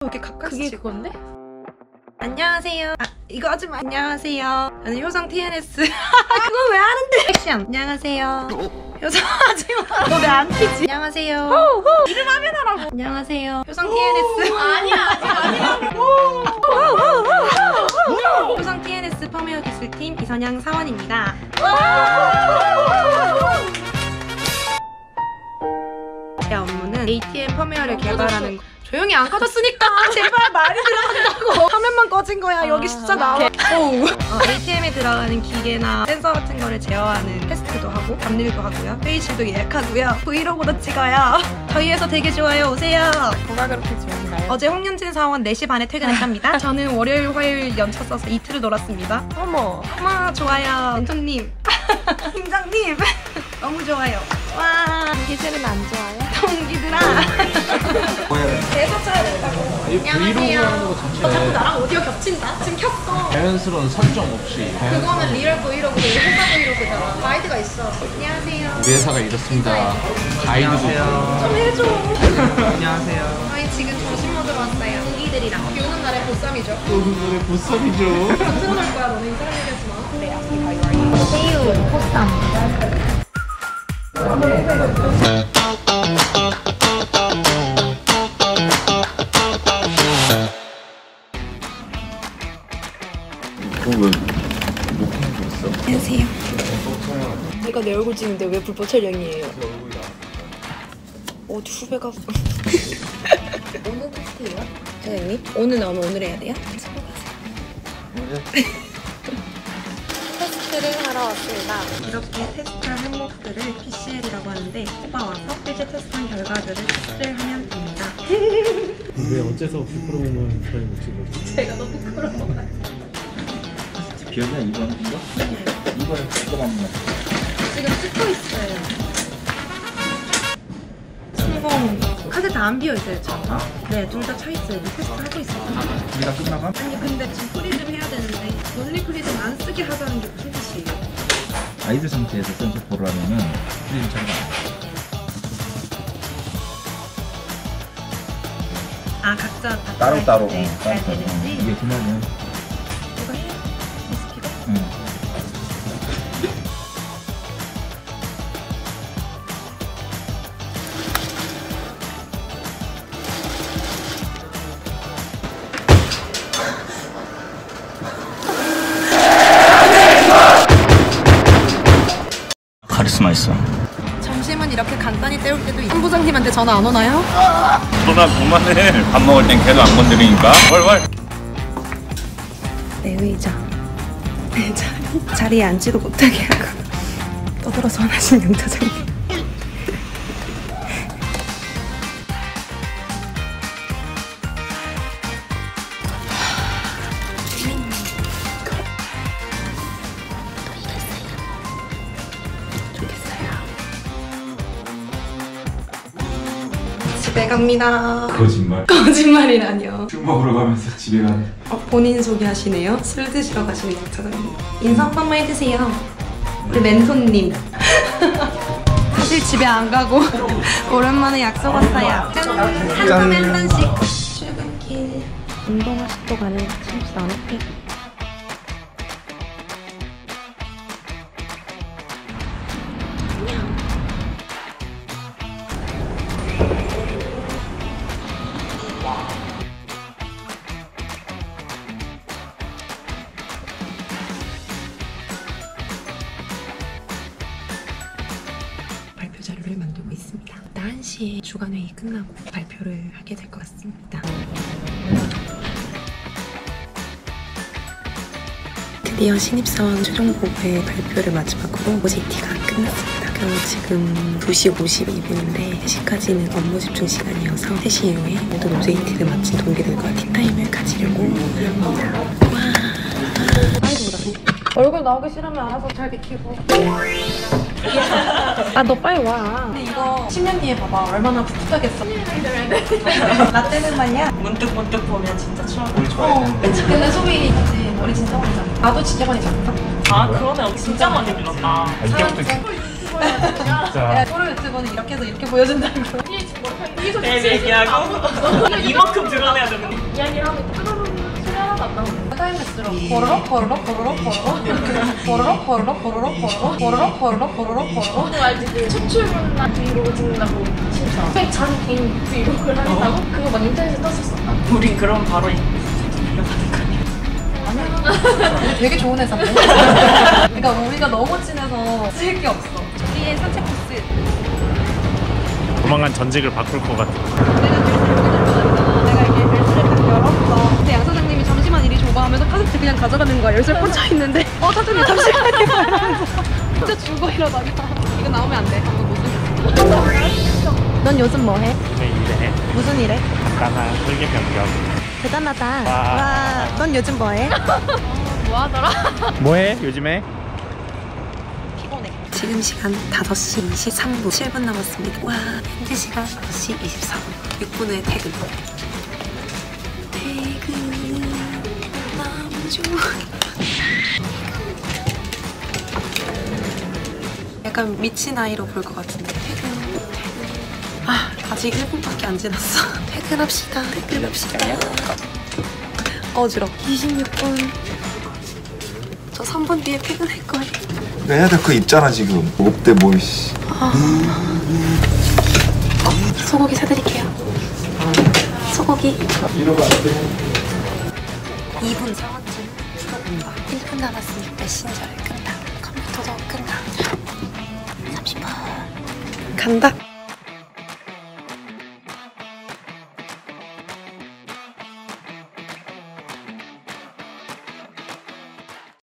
이렇게 가까이 그게 그건데? 안녕하세요. 이거 하지마. 안녕하세요. 저는 효성 TNS. 그건 왜 하는데? 액션. 안녕하세요. 효성 하지마. 너 왜 안 피지? 안녕하세요. 이름 하면 하라고. 안녕하세요. 효성 TNS. 아니야 아니라고. 효성 TNS 펌웨어 기술팀 이선양 사원입니다. 제 업무는 ATM 펌웨어를 개발하는 거. 조용히 안 꺼졌으니까 제발 말이 들어간다고. 화면만 꺼진 거야. 여기 숫자 나와. ATM에 들어가는 기계나 센서 같은 거를 제어하는 테스트도 하고 잡일도 하고요. 회의실도 예약하고요. 브이로그도 찍어요. 저희 회사 되게 좋아요. 오세요. 뭐가 그렇게 좋은가요? 어제 홍윤진 사원 4시 반에 퇴근했답니다. 저는 월요일 화요일 연차 써서 이틀을 놀았습니다. 어머 좋아요. 멘토님 팀장님 너무 좋아요. 와 동기들은 안 좋아요? 동기들아 계속 쳐야 된다고. 브이로그 하는 거 자체는 자꾸 나랑 오디오 겹친다. 지금 켰어. 자연스러운 설정 없이 그거는 리얼 브이로그, 회사 브이로그잖아. 가이드가 있어. 안녕하세요. 우리 회사가 이렇습니다. 가이드도 좀 해줘. 안녕하세요. 저희 지금 조심 모드로 왔어요. 동기들이랑. 비 오는 날에 보쌈이죠. 오늘의 보쌈이죠. 안 틀어놓을 거야. 너네 이상한 얘기 하지 마. 새우, 보쌈. 왜 목하는 거 있어? 안녕하세요. 내가 내 얼굴 찍는데 왜 불법 촬영이에요? 어디 후배가 오늘 테스트예요? 사장님? 오늘 나오면 오늘 해야 돼요? 테스트를 하러 왔습니다. 이렇게 테스트한 항목들을 PCL이라고 하는데 뽑아와서 실제 테스트한 결과들을 테스트를 하면 됩니다. 왜 어째서 부끄러움을 저희 못 찍어요? 제가 너무 부끄러워요. 기억이 나 이거 하는 거? 이거를 잠깐만 지금 찍고 있어요. 성공 카드 다 안 비어 있어요, 저. 네, 둘 다 차 있어요. 테스트 하고 있어요. 우리가 끝나가? 아니 근데 지금 프리즘 해야 되는데 논리 프리즘 안 쓰게 하자는 게 무슨 뜻이에요? 아이들 상태에서 센서 보를 하면은 프리즘 차가 아 각자 다 따로따로 네, 잘 되는지 이게 그러면은 이거 해요? 디스키로? 응. 카리스마 있어. 점심은 이렇게 간단히 때울 때도 있고 본부장님한테 전화 안 오나요? 전화 그만해. 밥 먹을 땐 걔도 안 건드리니까. 왈왈. 내 의자 내 자리에 앉지도 못하게 하고 떠들어서 화나신 영차장님. 집에 갑니다. 거짓말. 거짓말이라뇨. 술 먹으러 가면서 집에 가네. 본인 소개하시네요. 술 드시러 가시는 영차장님. 인사 한 번만 해주세요. 우리 멘토님. 사실 집에 안 가고 오랜만에 약속 왔어요. 한 잔에 한 잔씩. 출근길. 운동하시러 가는 침수 안 할게. 발표 자료를 만들고 있습니다. 1시에 주간회의 끝나고 발표를 하게 될 것 같습니다. 드디어 신입사원 최종 보고의 발표를 마지막으로 OJT가 끝났습니다. 지금 2시 52분인데 3시까지는 업무 집중 시간이어서 3시 이후에 모든 OJT를 마친 동기들과 티타임을 가지려고 합니다. 와. 얼굴 나오기 싫으면 알아서 잘 비키고. 아 너 빨리 와. 근데 이거 10년 뒤에 봐봐 얼마나 풋풋하겠어. 10년이 되면 돼. 라떼는 말이야. 문득 보면 진짜 추억이 좋아. 근데 소빈이 있지. 머리 진짜 많이 잡아. 나도 진짜 많이 잡았다. 아 그러네. 진짜 많이 밀었다. 야, 프로 유튜버는 이렇게 해서 이렇게 보여준다고. 내 얘기하고 이만큼 드러내야 되는 들어. 버러럭 버러럭 버러럭 버러럭 버러럭 버러럭 버러럭 버러럭 버러럭 버러럭 버러럭 버러럭. 그거 알지? 그 첫 출근날 브이로그 찍는다고 진짜 왜 자기 개인 브이로그를 하겠다고? 그거 막 인터넷에 떴었어. 우린 그럼 바로 되게 좋은 회사인데? 그러니까 우리가 너무 친해서 쓸 게 없어. 우리의 산책 코스. 조만간 전직을 바꿀 것 같아. 내가 이렇게 벨트를 딱 열었어. 근데 양 사장님이 잠시만 이리 줘봐 하면서 카세트 그냥 가져가는 거야. 열쇠 꽂혀 있는데 사장님 잠시만요 이러면서 진짜 죽어 이러다가 이거 나오면 안 돼. 방금 못 들었어. 넌 요즘 뭐 해? 요즘에 일해. 무슨 일 해? 간단한 설계 변경. 대단하다. 와. 넌 요즘 뭐 해? 뭐 하더라? 뭐해 요즘에? 지금 시간 5시 23분 7분 남았습니다. 와, 현재 시간 5시 24분 6분 후에 퇴근. 퇴근은 너무 좋아. 약간 미친 아이로 볼 것 같은데. 퇴근. 아, 아직 1분밖에 안 지났어. 퇴근합시다. 퇴근합시다. 어지러. 26분. 저 3분 뒤에 퇴근할 거예요. 해야 될 거 있잖아 지금. 없대 뭐 씨. 소고기 사드릴게요. 소고기. 이러면 안 돼. 2분 상황쯤 풀어본다. 1분 남았으니 메신저를 끈다. 컴퓨터도 끈다. 30분. 간다.